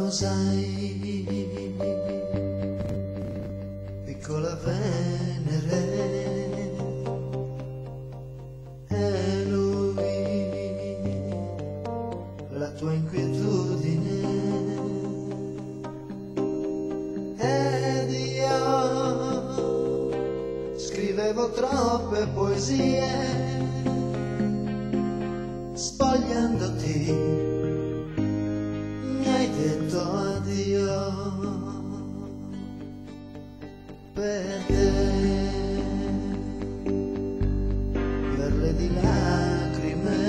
lo sai, piccola Venere, è lui la tua inquietudine, ed io scrivevo troppe poesie spogliandoti. Hai detto addio per te, perle di lacrime,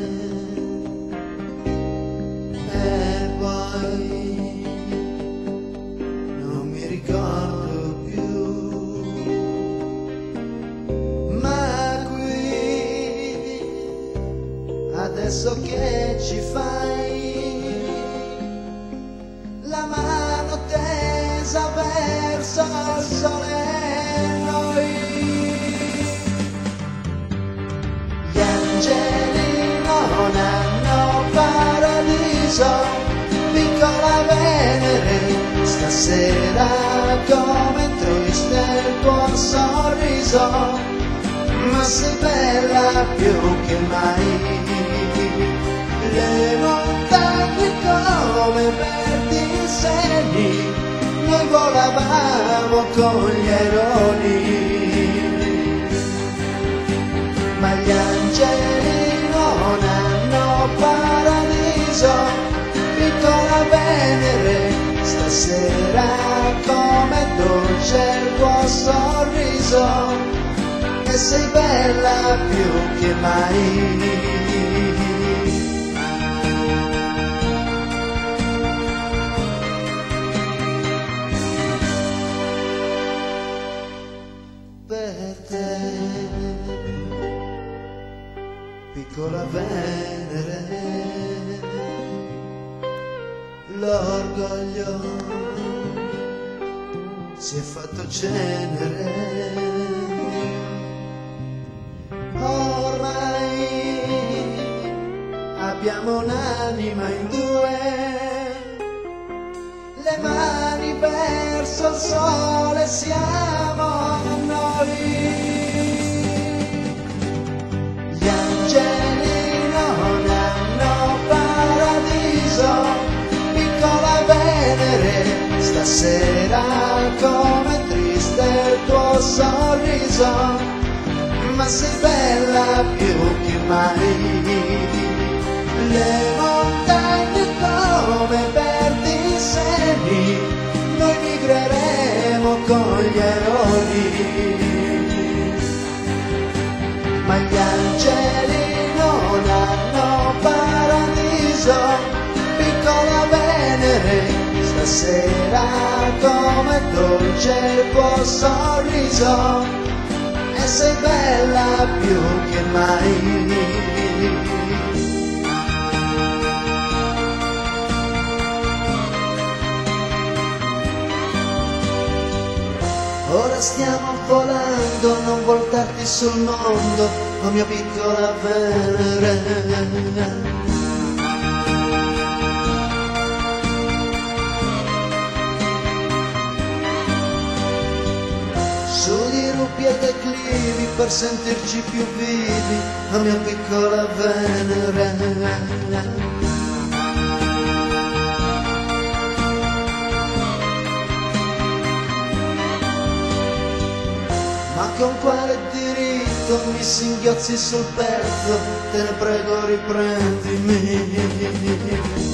e poi non mi ricordo più, ma qui adesso che ci fai? La mano tesa verso il sole, noi gli angeli non hanno paradiso, piccola Venere, stasera come triste il tuo sorriso, ma sei bella più che mai, le montagne come verdi segni, noi volavamo con gli aironi, ma gli angeli non hanno paradiso, piccola Venere, stasera come dolce il tuo sorriso, e sei bella più che mai. Per te, piccola Venere, l'orgoglio si è fatto cenere, ormai abbiamo un'anima in due, le mani verso il sole siamo noi. Gli angeli non hanno paradiso, piccola Venere, stasera come triste il tuo sorriso, ma sei bella più che mai, le montagne come verdi semi, noi migreremo con gli aironi, ma gli angeli non hanno paradiso, piccola Venere, stasera come dolce il tuo sorriso, e sei bella più che mai. Ora stiamo volando, non voltarti sul mondo, oh mia piccola Venere. Su dirupi e declivi per sentirci più vivi, oh mia piccola Venere. Ma con quale diritto mi singhiozzi sul petto, te ne prego riprendimi.